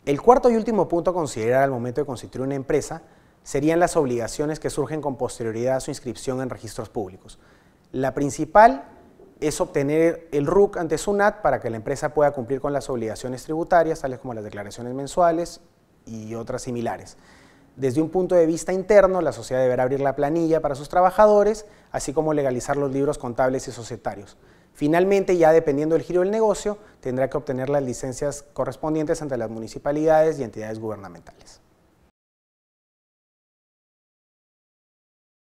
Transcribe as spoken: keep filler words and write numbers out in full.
El cuarto y último punto a considerar al momento de constituir una empresa serían las obligaciones que surgen con posterioridad a su inscripción en registros públicos. La principal es obtener el R U C ante SUNAT para que la empresa pueda cumplir con las obligaciones tributarias, tales como las declaraciones mensuales y otras similares. Desde un punto de vista interno, la sociedad deberá abrir la planilla para sus trabajadores, así como legalizar los libros contables y societarios. Finalmente, ya dependiendo del giro del negocio, tendrá que obtener las licencias correspondientes ante las municipalidades y entidades gubernamentales.